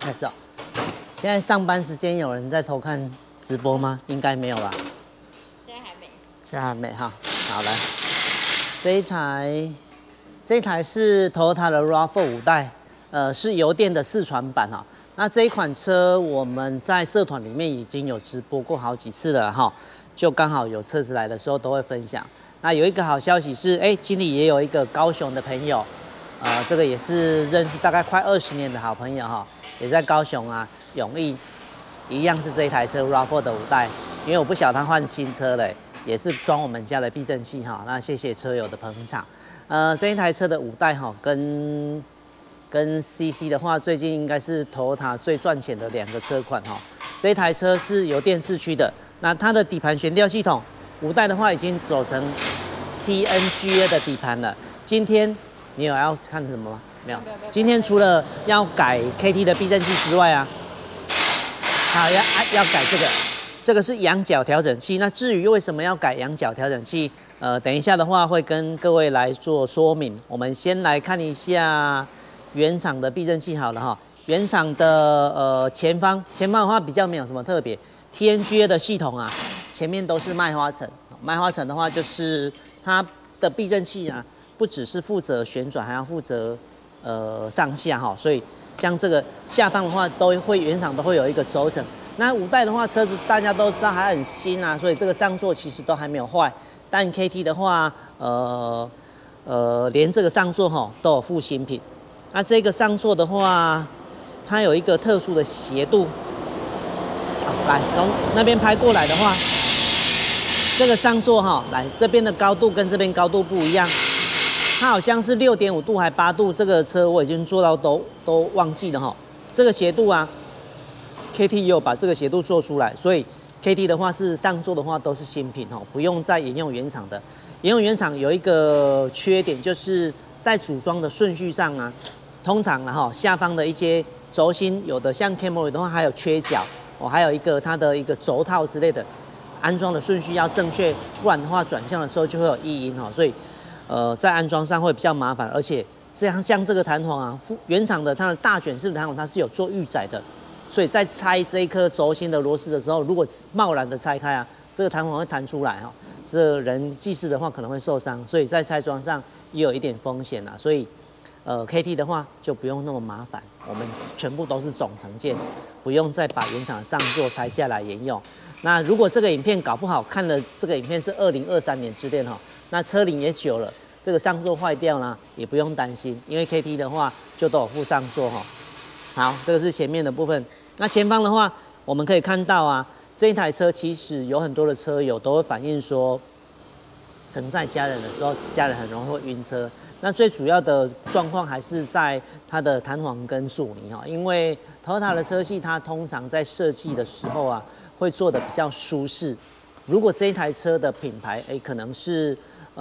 拍照。现在上班时间有人在偷看直播吗？应该没有吧？ 现在还没。 现在还没哈。好来，这一台是 Toyota 的 RAV4 5代，是油电的4传版哈。那这一款车我们在社团里面已经有直播过好几次了哈，就刚好有车子来的时候都会分享。那有一个好消息是，经理也有一个高雄的朋友，这个也是认识大概快20年的好朋友哈，也在高雄啊永义，一样是这一台车 RAV4 的5代，因为我不晓得他换新车了，也是装我们家的避震器哈。那谢谢车友的捧场。这一台车的5代哈，跟 CC 的话，最近应该是 Toyota 最赚钱的2个车款哈。这一台车是油电4驱的，那它的底盘悬吊系统5代的话已经走成 TNGA 的底盘了。今天你有要看什么吗？没有。今天除了要改 KT 的避震器之外啊，好要改这个是仰角调整器。那至于为什么要改仰角调整器，等一下的话会跟各位来做说明。我们先来看一下原厂的避震器好了哈。原厂的前方的话比较没有什么特别 ，TNGA 的系统啊，前面都是麦花臣。麦花臣的话就是它的避震器啊，不只是负责旋转，还要负责上下哈。所以像这个下方的话，原厂都会有一个轴承。那5代的话，车子大家都知道还很新啊，所以这个上座其实都还没有坏。但 KT 的话，连这个上座哈都有附新品。那这个上座的话，它有一个特殊的斜度。来，从那边拍过来的话，这个上座哈，来这边的高度跟这边高度不一样，它好像是6.5度还8度。这个车我已经做到都忘记了哈。这个斜度啊 ，KT 也有把这个斜度做出来，所以 KT 的话是上座的话都是新品哦，不用再沿用原厂的。沿用原厂有一个缺点，就是在组装的顺序上啊，通常哈下方的一些轴心，有的像 Camry 的话还有缺角哦，还有一个它的一个轴套之类的，安装的顺序要正确，不然的话转向的时候就会有异音哦，所以在安装上会比较麻烦，而且像这个弹簧啊，原厂的它的大卷式的弹簧它是有做预载的。所以在拆这一颗轴心的螺丝的时候，如果贸然的拆开啊，这个弹簧会弹出来哈，这人技师的话可能会受伤，所以在拆装上也有一点风险啦。所以KT 的话就不用那么麻烦，我们全部都是总成件，不用再把原厂上座拆下来沿用。那如果这个影片搞不好看了，这个影片是2023年制电哈，那车龄也久了，这个上座坏掉呢也不用担心，因为 KT 的话就都有附上座哈。好，这个是前面的部分。那前方的话，我们可以看到啊，这一台车其实有很多的车友都会反映说，承载家人的时候，家人很容易会晕车。那最主要的状况还是在它的弹簧跟阻尼哈，因为 Toyota 的车系它通常在设计的时候啊，会做的比较舒适。如果这一台车的品牌可能是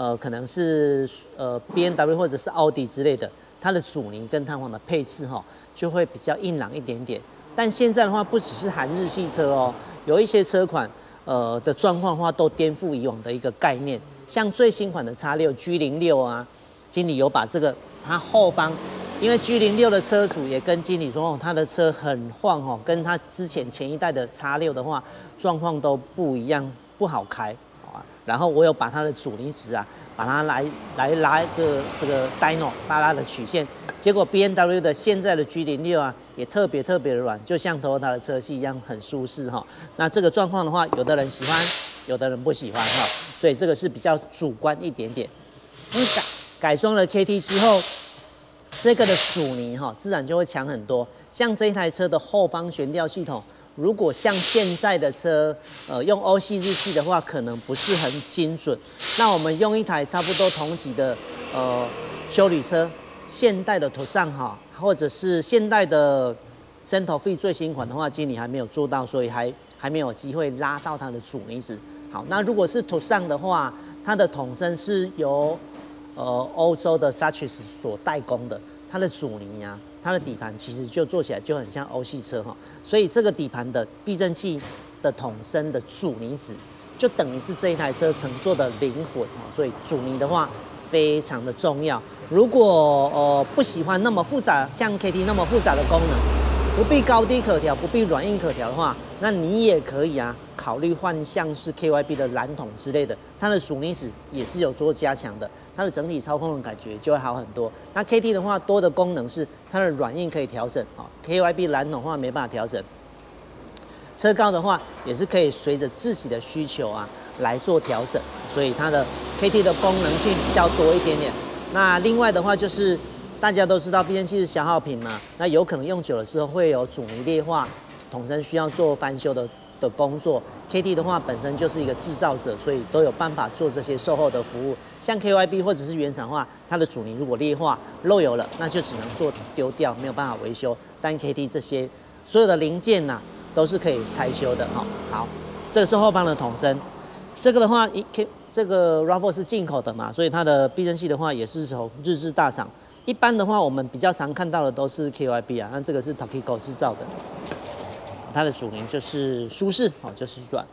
BMW 或者是奥迪之类的，它的阻尼跟弹簧的配置哈，就会比较硬朗一点点。但现在的话，不只是韩日系车哦，有一些车款的状况的话，都颠覆以往的一个概念。像最新款的 X6 G06啊，经理有把这个它后方，因为 G06 的车主也跟经理说哦，他的车很晃哦，跟他之前一代的 X6的话状况都不一样，不好开啊。然后我有把它的阻尼值啊，把它来拉一个这个 dyno 拉的曲线。结果 BMW 的现在的 G06啊，也特别的软，就像 Toyota 的车系一样很舒适哈。那这个状况的话，有的人喜欢，有的人不喜欢哈，所以这个是比较主观一点点。改装了 KT 之后，这个的阻尼哈，自然就会强很多。像这一台车的后方悬吊系统，如果像现在的车，用欧系日系的话，可能不是很精准。那我们用一台差不多同级的休旅车。现代的Tucson哈，或者是现代的 Santa Fe 最新款的话，经理还没有做到，所以还没有机会拉到它的阻尼值。好，那如果是Tucson的话，它的筒身是由欧洲的 Sachs 所代工的，它的阻尼啊，它的底盘其实就做起来就很像欧系车哈，所以这个底盘的避震器的筒身的阻尼值，就等于是这一台车乘坐的灵魂哈，所以阻尼的话非常的重要。如果不喜欢那么复杂，像 KT 那么复杂的功能， 不必高低可调，不必软硬可调的话，那你也可以啊，考虑换像是 KYB 的蓝筒之类的，它的阻尼值也是有做加强的，它的整体操控的感觉就会好很多。那 KT 的话，多的功能是它的软硬可以调整啊，KYB 蓝筒的话没办法调整。车高的话，也是可以随着自己的需求啊来做调整，所以它的 KT 的功能性比较多一点点。那另外的话就是。大家都知道避震器是消耗品嘛，那有可能用久了之后会有阻尼劣化，桶身需要做翻修的工作。KT 的话本身就是一个制造者，所以都有办法做这些售后的服务。像 KYB 或者是原厂的话，它的阻尼如果劣化漏油了，那就只能做丢掉，没有办法维修。但 KT 这些所有的零件呐、都是可以拆修的哈。好，这个是后方的桶身，这个的话这个 RAV4 是进口的嘛，所以它的避震器的话也是从日制大厂。一般的话，我们比较常看到的都是 KYB 啊，那这个是 Tokico 制造的，它的主名就是舒适，哦，就是软。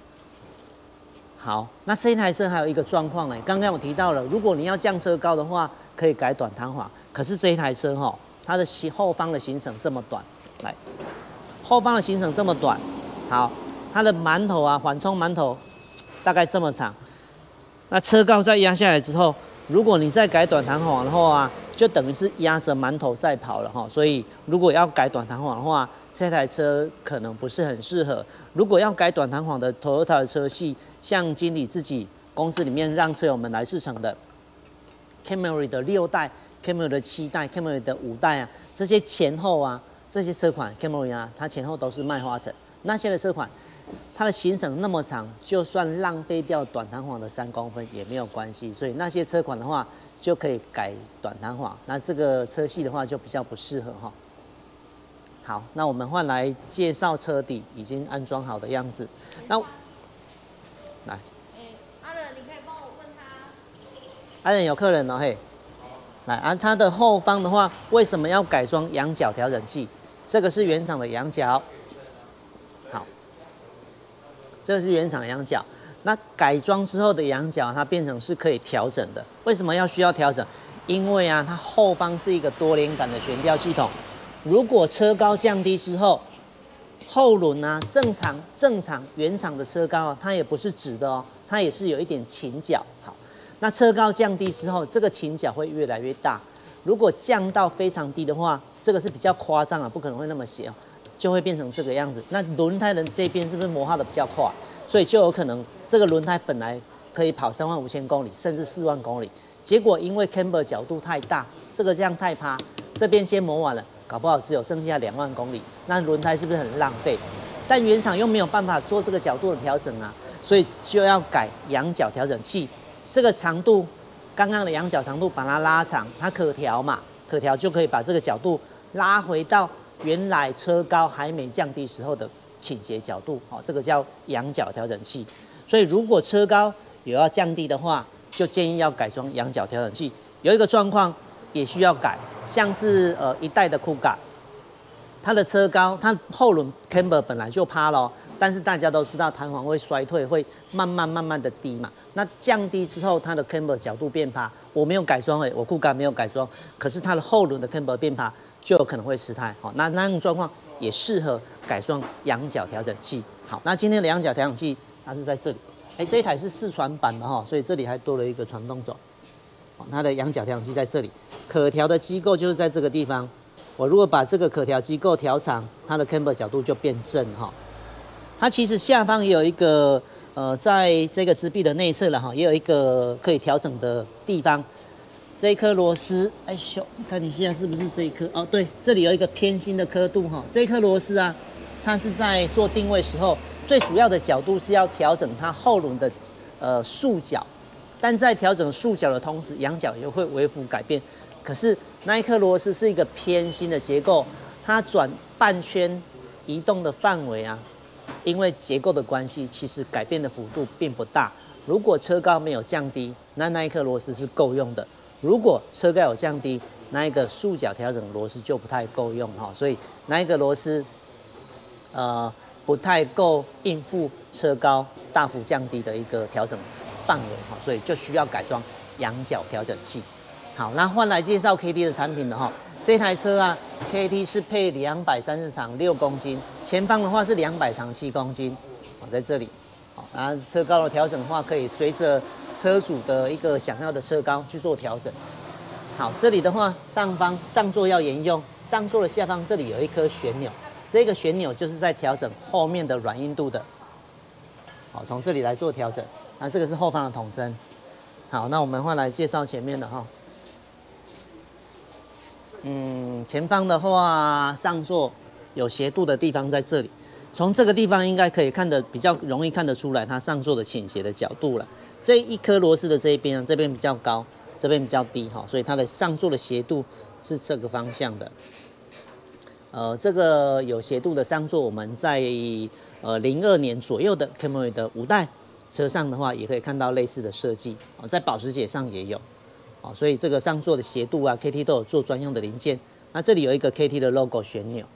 好，那这一台车还有一个状况刚刚我提到了，如果你要降车高的话，可以改短弹簧，可是这一台车它的后方的行程这么短，来，后方的行程这么短，好，它的馒头啊，缓冲馒头大概这么长，那车高再压下来之后，如果你再改短弹簧的话啊，就等于是压着馒头在跑了哈，所以如果要改短弹簧的话，这台车可能不是很适合。如果要改短弹簧的 Toyota 的车系，像经理自己公司里面让车友们来试乘的 Camry 的6代、Camry 的7代、Camry 的5代啊，这些前后啊，这些车款 Camry 啊，它前后都是麦花臣。那些的车款，它的行程那么长，就算浪费掉短弹簧的3公分也没有关系。所以那些车款的话，就可以改短弹簧。那这个车系的话，就比较不适合哈。好，那我们换来介绍车底已经安装好的样子。那来， 阿仁，你可以帮我问他。 阿仁有客人哦，嘿。来啊，它的后方的话，为什么要改装仰角调整器？这个是原厂的仰角。好，这个是原厂的仰角。那改装之后的仰角，它变成是可以调整的。为什么需要调整？因为啊，它后方是一个多连杆的悬吊系统。如果车高降低之后，后轮啊正常原厂的车高它也不是直的哦，它也是有一点倾角。好，那车高降低之后，这个倾角会越来越大。如果降到非常低的话，这个是比较夸张啊，不可能会那么斜哦，就会变成这个样子。那轮胎的这边是不是磨耗的比较快？所以就有可能这个轮胎本来可以跑35000公里，甚至4万公里，结果因为 camber 角度太大，这个这样太趴，这边先磨完了。搞不好只有剩下2万公里，那轮胎是不是很浪费？但原厂又没有办法做这个角度的调整啊，所以就要改仰角调整器。这个长度，刚刚的仰角长度把它拉长，它可调嘛，可调就可以把这个角度拉回到原来车高还没降低时候的倾斜角度，这个叫仰角调整器。所以如果车高有要降低的话，就建议要改装仰角调整器。有一个状况也需要改。像是1代的酷咖，它的车高，它后轮 camber 本来就趴了，但是大家都知道弹簧会衰退，会慢慢的低嘛。那降低之后，它的 camber 角度变趴，我没有改装我酷咖没有改装，可是它的后轮的 camber 变趴，就有可能会失态。好，那种状况也适合改装仰角调整器。好，那今天的仰角调整器它是在这里，这一台是4传版的哈，所以这里还多了一个传动轴。它的仰角调整器在这里，可调的机构就是在这个地方。我如果把这个可调机构调长，它的 camber 角度就变正哈。它其实下方也有一个在这个支臂的内侧了哈，也有一个可以调整的地方。这一颗螺丝，看一下是不是这一颗？哦，对，这里有一个偏心的刻度哈。这一颗螺丝啊，它是在做定位时候，最主要的角度是要调整它后轮的束角。但在调整束角的同时，仰角也会微幅改变。可是那一颗螺丝是一个偏心的结构，它转半圈移动的范围啊，因为结构的关系，其实改变的幅度并不大。如果车高没有降低，那一颗螺丝是够用的；如果车高有降低，那一个束角调整螺丝就不太够用哈。所以那一个螺丝不太够应付车高大幅降低的一个调整范围哈，所以就需要改装仰角调整器。好，那换来介绍 KT 的产品了哈。 这台车啊，KT 是配230长6公斤，前方的话是200长7公斤，在这里。好，然后车高的调整的话，可以随着车主的一个想要的车高去做调整。好，这里的话，上方上座要沿用，上座的下方这里有一颗旋钮，这个旋钮就是在调整后面的软硬度的。好，从这里来做调整。那这个是后方的筒身。好，那我们换来介绍前面的哈。前方的话，上座有斜度的地方在这里，从这个地方应该可以看得比较容易看得出来它上座的倾斜的角度了。这一颗螺丝的这一边啊，这边比较高，这边比较低哈，所以它的上座的斜度是这个方向的。这个有斜度的上座，我们在02年左右的 Camry 的5代车上的话，也可以看到类似的设计啊，在保时捷上也有。哦，所以这个上座的斜度啊 ，KT 都有做专用的零件。那这里有一个 KT 的 logo 旋钮，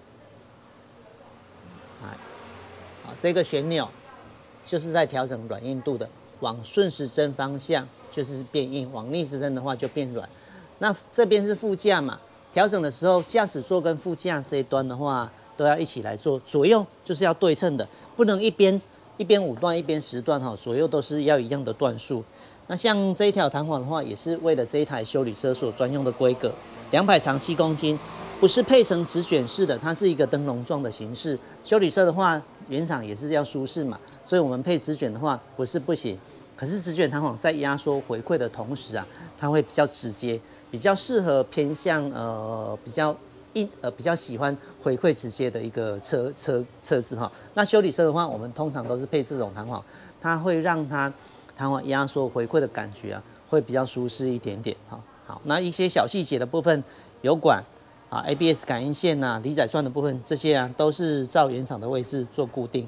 这个旋钮就是在调整软硬度的，往顺时针方向就是变硬，往逆时针的话就变软。那这边是副驾嘛，调整的时候，驾驶座跟副驾这一端的话都要一起来做，左右就是要对称的，不能一边5段一边10段哈，左右都是要一样的段数。那像这一条弹簧的话，也是为了这一台休旅车所专用的规格，200长7公斤，不是配成直卷式的，它是一个灯笼状的形式。休旅车的话，原厂也是要舒适嘛，所以我们配直卷的话不是不行，可是直卷弹簧在压缩回馈的同时啊，它会比较直接，比较适合偏向比较喜欢回馈直接的一个车子哈。那休旅车的话，我们通常都是配这种弹簧，它会让它弹簧压缩回馈的感觉啊，会比较舒适一点点哈。好，那一些小细节的部分，油管啊、ABS 感应线呐、离载钻的部分，这些啊都是照原厂的位置做固定。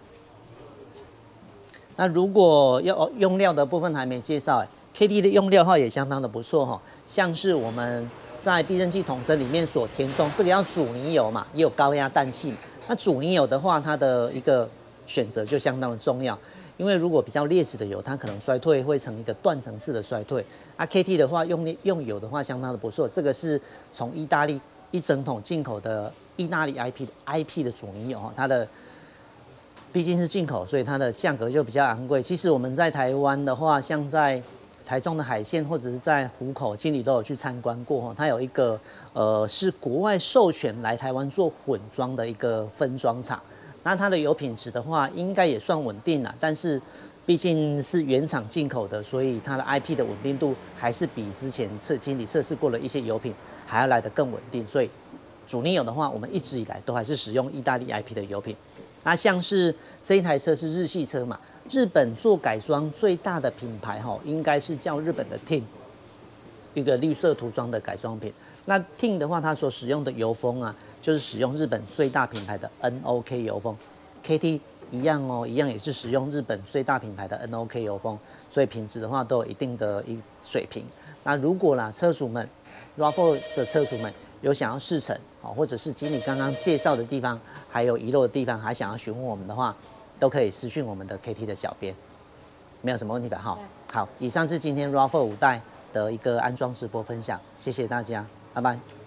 那如果要用料的部分还没介绍，KT 的用料的话也相当的不错哈，像是我们在避震器筒身里面所填充，这个要阻尼油嘛，也有高压氮气。那阻尼油的话，它的一个选择就相当的重要。因为如果比较劣质的油，它可能衰退会成一个断层式的衰退。KT 的话用油的话相当的不错，这个是从意大利一整桶进口的意大利 IP 的阻尼油哈，它的毕竟是进口，所以它的价格就比较昂贵。其实我们在台湾的话，像在台中的海线或者是在湖口，经理都有去参观过哈。它有一个是国外授权来台湾做混装的一个分装厂。那它的油品质的话，应该也算稳定啦，但是毕竟是原厂进口的，所以它的 IP 的稳定度还是比之前经理测试过的一些油品还要来得更稳定。所以阻尼油的话，我们一直以来都还是使用意大利 IP 的油品。那像是这一台车是日系车嘛，日本做改装最大的品牌应该是叫日本的 TIM， 一个绿色涂装的改装品。那 TIM 的话，它所使用的油封啊，就是使用日本最大品牌的 NOK 油封。KT 一样一样也是使用日本最大品牌的 NOK 油封，所以品质的话都有一定的水平。那如果车主们 RAV4 的车主们有想要试乘或者是经理刚刚介绍的地方还有遗漏的地方，还想要询问我们的话，都可以私讯我们的 KT 的小编，没有什么问题吧？好，以上是今天 RAV4 5代的一个安装直播分享，谢谢大家，拜拜。